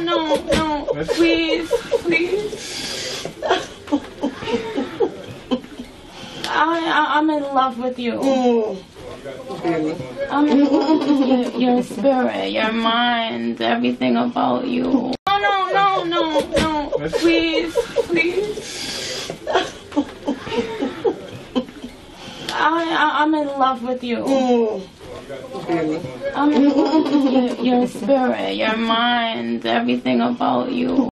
no, please, please. I'm in love with you. I'm in love with your spirit, your mind, everything about you. No, please, please. I'm in love with you. I'm in love with your spirit, your mind, everything about you.